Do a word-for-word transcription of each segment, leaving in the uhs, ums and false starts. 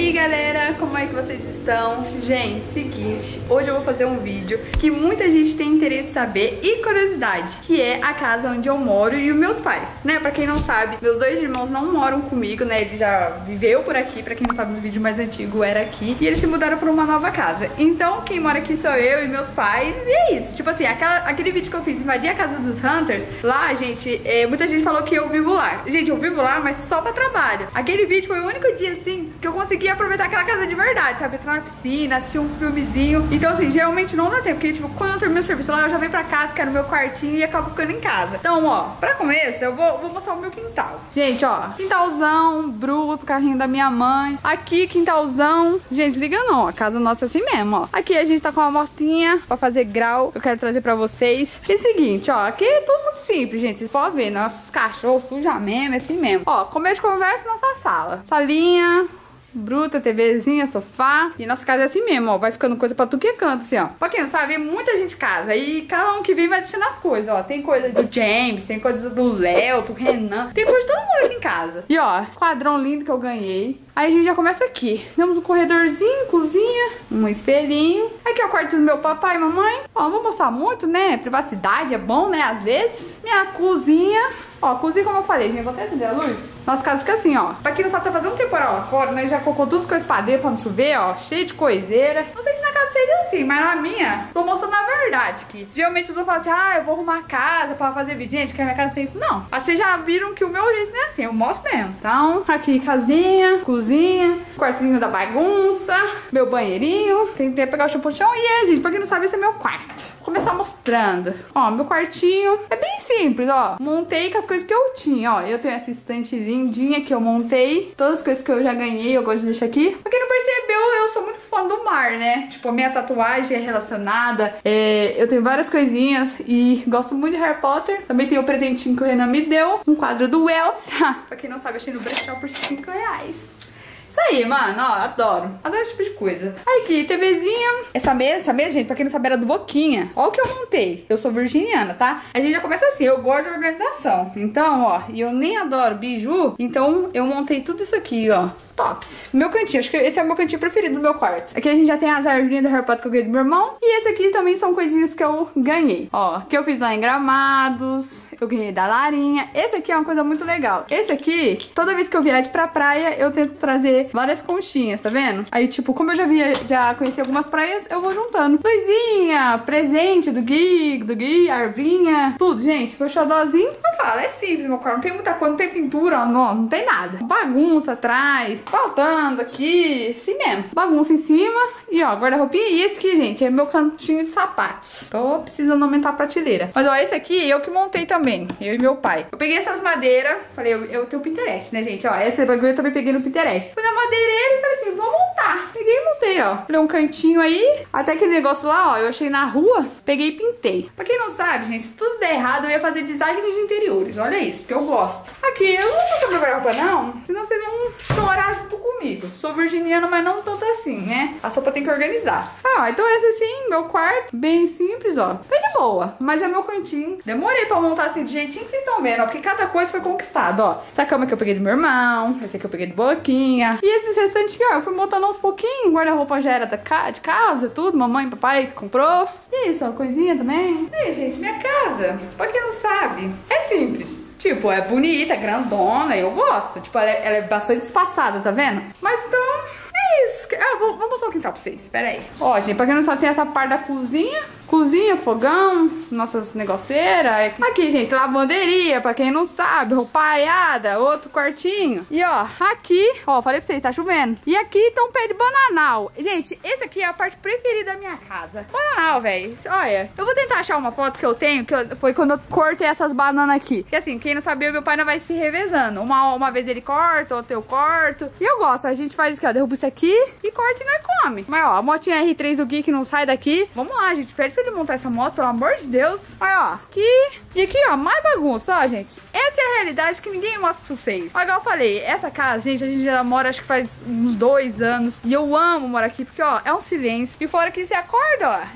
aí galera, como é que vocês estão? Gente, seguinte, hoje eu vou fazer um vídeo que muita gente tem interesse em saber e curiosidade, que é a casa onde eu moro e os meus pais, né? Pra quem não sabe, meus dois irmãos não moram comigo, né? Ele já viveu por aqui, pra quem não sabe, os vídeos mais antigos era aqui, e eles se mudaram pra uma nova casa. Então quem mora aqui sou eu e meus pais, e é isso. Tipo assim, aquela, aquele vídeo que eu fiz, invadir a casa dos Hunters, lá, gente, é, muita gente falou que eu vivo lá. Gente, eu vivo lá, mas só pra trabalho. Aquele vídeo foi o único dia, assim, que eu consegui aproveitar aquela casa de verdade, sabe? Entrar na piscina, assistir um filmezinho. Então, assim, geralmente não dá tempo, porque, tipo, quando eu termino o serviço lá, eu já venho pra casa, quero meu quartinho e acabo ficando em casa. Então, ó, pra começo, eu vou, vou mostrar o meu quintal. Gente, ó, quintalzão, bruto, carrinho da minha mãe. Aqui, quintalzão. Gente, liga não, a casa nossa é assim mesmo, ó. Aqui a gente tá com uma motinha pra fazer grau, que eu quero trazer pra vocês. E é o seguinte, ó, aqui é tudo muito simples, gente. Vocês podem ver, nossos cachorros sujam mesmo, é assim mesmo. Ó, começo de conversa, nossa sala. Salinha bruta, TVzinha, sofá. E nossa casa é assim mesmo, ó. Vai ficando coisa pra tudo que é canto, assim, ó. Pra quem não sabe, vem muita gente em casa. E cada um que vem vai deixando as coisas, ó. Tem coisa do James, tem coisa do Léo, do Renan. Tem coisa de todo mundo aqui em casa. E ó, quadrão lindo que eu ganhei. Aí a gente já começa aqui. Temos um corredorzinho, cozinha, um espelhinho. Aqui é o quarto do meu papai e mamãe. Ó, não vou mostrar muito, né? Privacidade é bom, né? Às vezes. Minha cozinha. Ó, cozinha como eu falei, gente. Vou até acender a luz. Nossa casa fica assim, ó. Pra quem não sabe, tá fazendo um temporal lá fora, né? Já colocou duas coisas pra dentro pra não chover, ó. Cheio de coiseira. Não sei se na casa seja assim, mas na minha, tô mostrando a verdade aqui. Geralmente os vão falar assim, ah, eu vou arrumar a casa pra fazer vídeo. Gente, que a minha casa tem isso, não. Mas vocês já viram que o meu jeito não é assim. Eu mostro mesmo. Então, aqui, casinha, cozinha, quartinho da bagunça, meu banheirinho. Tem que pegar o chão pro chão. E é, gente, pra quem não sabe, esse é meu quarto. Vou começar mostrando. Ó, meu quartinho é bem simples, ó. Montei com as coisas que eu tinha, ó. Eu tenho essa estante lindinha que eu montei. Todas as coisas que eu já ganhei, eu gosto de deixar aqui. Pra quem não percebeu, eu sou muito fã do mar, né? Tipo, a minha tatuagem é relacionada. É, eu tenho várias coisinhas e gosto muito de Harry Potter. Também tem o presentinho que o Renan me deu. Um quadro do Elvis. Pra quem não sabe, achei no brechó por cinco reais. Isso aí, mano, ó, adoro. Adoro esse tipo de coisa. Aí aqui, TVzinha. Essa mesa, essa mesa, gente, pra quem não sabe, era do Boquinha. Ó o que eu montei. Eu sou virginiana, tá? A gente já começa assim, eu gosto de organização. Então, ó, e eu nem adoro biju. Então, eu montei tudo isso aqui, ó. Tops. Meu cantinho, acho que esse é o meu cantinho preferido do meu quarto. Aqui a gente já tem as arvinhas do Harry Potter que eu ganhei do meu irmão. E esse aqui também são coisinhas que eu ganhei. Ó, que eu fiz lá em Gramados. Eu ganhei da Larinha. Esse aqui é uma coisa muito legal. Esse aqui, toda vez que eu viajo pra praia, eu tento trazer várias conchinhas, tá vendo? Aí, tipo, como eu já via, já conheci algumas praias, eu vou juntando. Luzinha, presente do Gui, do Gui, arvinha, tudo, gente. Foi xodózinho. Eu falo, é simples, meu quarto. Não tem muita coisa, não tem pintura, não, não tem nada. Bagunça atrás, faltando aqui, assim mesmo. Bagunça em cima e, ó, guarda-roupinha. E esse aqui, gente, é meu cantinho de sapatos. Tô precisando aumentar a prateleira. Mas, ó, esse aqui eu que montei também. Eu e meu pai. Eu peguei essas madeiras. Falei, eu, eu tenho o Pinterest, né, gente? Ó, essa bagulho eu também peguei no Pinterest. Fui na madeireira e falei assim, vou montar. Peguei e montei, ó. Falei um cantinho aí. Até aquele negócio lá, ó, eu achei na rua. Peguei e pintei. Pra quem não sabe, gente, se tudo der errado, eu ia fazer design de interiores. Olha isso, porque eu gosto. Aqui, eu não vou mostrar minha roupa, não. Senão vocês vão chorar junto comigo. Sou virginiana, mas não tanto assim, né? A sopa tem que organizar. Ah, então esse assim, meu quarto. Bem simples, ó. Bem de boa. Mas é meu cantinho. Demorei pra montar assim, do jeitinho que vocês estão vendo, ó. Porque cada coisa foi conquistada, ó. Essa cama que eu peguei do meu irmão. Esse aqui eu peguei do Boquinha. E esses restantes aqui, ó, eu fui montando aos pouquinhos. Guarda-roupa já era da ca de casa, tudo. Mamãe e papai que comprou. E isso, ó, coisinha também. E aí, gente, minha casa, pra quem não sabe, é simples. Tipo, é bonita, é grandona, eu gosto. Tipo, ela é, ela é bastante espaçada, tá vendo? Mas então, é isso. Ah, vou, vou mostrar o quintal pra vocês, pera aí. Ó, gente, pra quem não sabe, tem essa parte da cozinha. Cozinha, fogão, nossas negoceiras. Aqui, gente, lavanderia, pra quem não sabe, roupaiada, outro quartinho. E ó, aqui, ó, falei pra vocês, tá chovendo. E aqui tá um pé de bananal. Gente, esse aqui é a parte preferida da minha casa. Bananal, velho. Olha, eu vou tentar achar uma foto que eu tenho, que eu, foi quando eu cortei essas bananas aqui. E assim, quem não sabia, meu pai não vai se revezando. Uma, uma vez ele corta, outra eu corto. E eu gosto, a gente faz isso aqui, ó, derruba isso aqui e corta e nós come. Mas ó, a motinha R três do Gui que não sai daqui. Vamos lá, gente, pede pra ele montar essa moto, pelo amor de Deus. Olha, ó, aqui. E aqui, ó, mais bagunça, ó, gente. Essa é a realidade que ninguém mostra pra vocês. Ó, igual eu falei, essa casa, gente, a gente já mora, acho que faz uns dois anos. E eu amo morar aqui, porque, ó, é um silêncio. E fora que você acorda, ó, essa tranquilidade.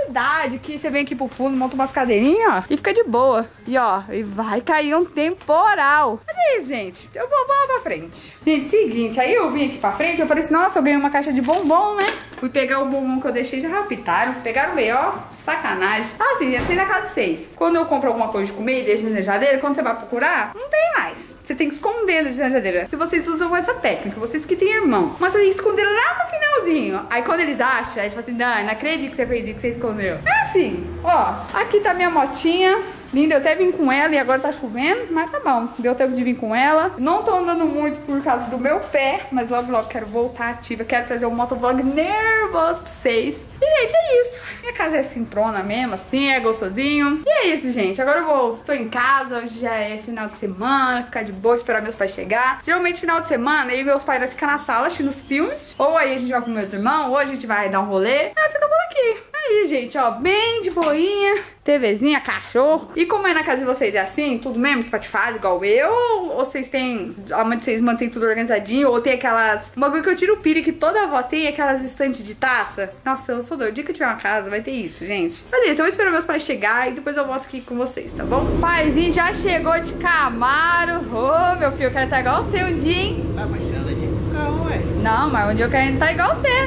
comodidade, que você vem aqui pro fundo, monta umas cadeirinhas, ó, e fica de boa. E ó, e vai cair um temporal. Mas é isso, gente. Eu vou, vou lá pra frente. Gente, seguinte, aí eu vim aqui pra frente, eu falei assim, nossa, eu ganhei uma caixa de bombom, né? Fui pegar o bombom que eu deixei, já raptaram. Pegaram meio, ó, sacanagem. Ah, sim, já sei na casa de vocês. Quando eu compro alguma coisa de comer e deixo na geladeira, quando você vai procurar, não tem mais. Você tem que esconder na geladeira. Se vocês usam essa técnica, vocês que têm irmão. Mas você tem que esconder lá no finalzinho. Aí quando eles acham, aí eles falam assim, não, não acredito que você fez isso, que você escondeu. É assim, ó. Aqui tá minha motinha. Linda, eu até vim com ela e agora tá chovendo, mas tá bom. Deu tempo de vir com ela. Não tô andando muito por causa do meu pé, mas logo, logo quero voltar ativa. Quero trazer um motovlog nervoso pra vocês. E, gente, é isso. Minha casa é simprona mesmo, assim, é gostosinho. E é isso, gente. Agora eu vou, tô em casa, hoje já é final de semana, ficar de boa, esperar meus pais chegar. Geralmente, final de semana, aí meus pais vão ficar na sala assistindo os filmes. Ou aí a gente vai com meus irmãos, ou a gente vai dar um rolê. Aí fica por aqui. Aí, gente, ó, bem de boinha, TVzinha, cachorro. E como é na casa de vocês? É assim, tudo mesmo, espatifado, igual eu? Ou, ou vocês têm, aonde vocês mantêm tudo organizadinho? Ou tem aquelas, uma coisa que eu tiro o piro, que toda avó tem, aquelas estantes de taça? Nossa, eu sou doida. O dia que eu tiver uma casa, vai ter isso, gente. Mas é isso, eu vou esperar meus pais chegar e depois eu volto aqui com vocês, tá bom? Paizinho já chegou de Camaro. Ô, oh, meu filho, eu quero estar igual você um dia, hein? Ah, mas você anda de carro, ué. Não, mas um dia eu quero estar igual você.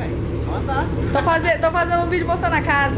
Só andar. Tô, faze, tô fazendo um vídeo mostrando a casa.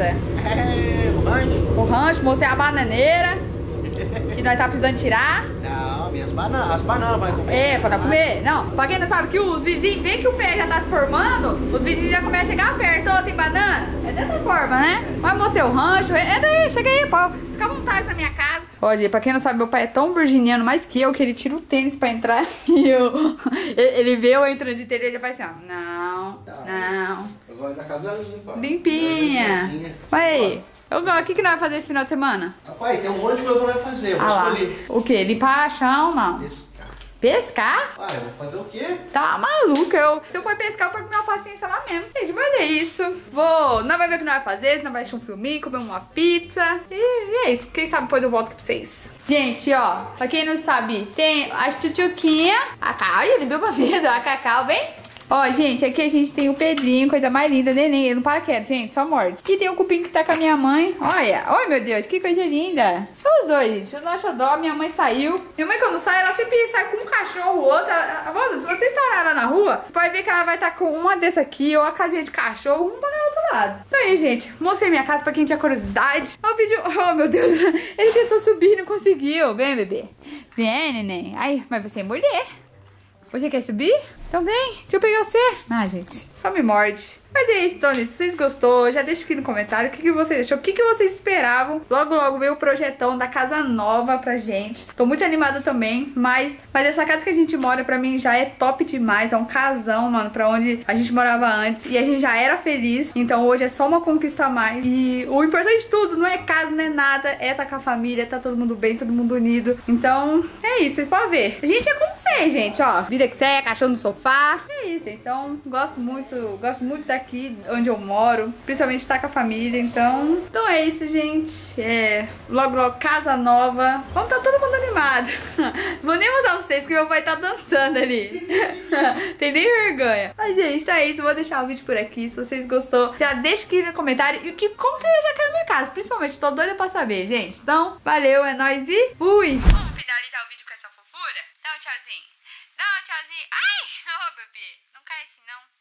É, o rancho? O rancho, mostrei a bananeira. Que nós tá precisando tirar. Não, minhas bananas. As bananas vai comer. É, pra comer? Não, pra quem não sabe que os vizinhos, vê que o pé já tá se formando, os vizinhos já começam a chegar perto. Ô, tem banana? É dessa forma, né? Mas mostrei o rancho. É daí, chega aí, pô. Fica à vontade na minha casa. Ó, gente, pra quem não sabe, meu pai é tão virginiano mais que eu, que ele tira o tênis pra entrar e eu... Ele vê eu entrando de tênis e ele faz assim, ó. Não, não. Eu gosto da casa limpa. Limpinha. Mas aí, eu, o que que nós vamos fazer esse final de semana? Rapaz, tem um monte de coisa pra nós fazer. Eu vou Ah lá. escolher. O quê? Limpar chão, não? Pescar. Pescar? Ah, eu vou fazer o quê? Tá maluca, eu, se eu for pescar, eu perco minha paciência lá mesmo. Gente, mas é isso. Vou, não vai ver o que nós vai fazer, senão vai assistir um filminho, comer uma pizza. E, e é isso, quem sabe depois eu volto aqui pra vocês. Gente, ó, pra quem não sabe, tem as tchutchuquinhas, a Cacau, ele viu pra vida, a Cacau, vem. Ó, gente, aqui a gente tem o Pedrinho, coisa mais linda, neném, ele não para quieto, gente, só morde. Aqui tem o Cupim que tá com a minha mãe, olha, ai meu Deus, que coisa linda. São os dois, gente, o nosso dó, minha mãe saiu. Minha mãe quando sai, ela sempre sai com um cachorro, outro. Se você parar lá na rua, vai ver que ela vai estar tá com uma desse aqui, ou a casinha de cachorro, um para o outro lado. Então aí, gente, mostrei minha casa pra quem tinha curiosidade. Ó o vídeo, oh meu Deus, ele tentou subir e não conseguiu. Vem, bebê, vem, neném. Ai, mas você morder. Você quer subir? Então vem, deixa eu pegar você. Ah, gente, só me morde. Mas é isso, então, gente, se vocês gostou, já deixa aqui no comentário o que, que vocês achou, o que, que vocês esperavam. Logo, logo veio o projetão da casa nova pra gente. Tô muito animada também, mas, mas essa casa que a gente mora, pra mim, já é top demais. É um casão, mano, pra onde a gente morava antes. E a gente já era feliz, então hoje é só uma conquista a mais. E o importante de tudo, não é casa, não é nada, é estar com a família, tá todo mundo bem, todo mundo unido. Então, é isso, vocês podem ver. A gente é como vocês, gente, ó. Vida que você, cachorro no sofá. É isso, então, gosto muito, gosto muito daqui. Aqui onde eu moro, principalmente estar com a família, então então é isso, gente, é, logo logo casa nova, vamos tá todo mundo animado. Vou nem mostrar pra vocês que meu pai tá dançando ali. Tem nem vergonha. Mas gente, então é isso, vou deixar o vídeo por aqui. Se vocês gostou, já deixa aqui no comentário e que como que já quer na minha casa, principalmente, tô doida pra saber, gente. Então, valeu, é nóis e fui! Vamos finalizar o vídeo com essa fofura? Dá um tchauzinho. Dá um tchauzinho. Ai, ô oh, bebê, não cai assim não.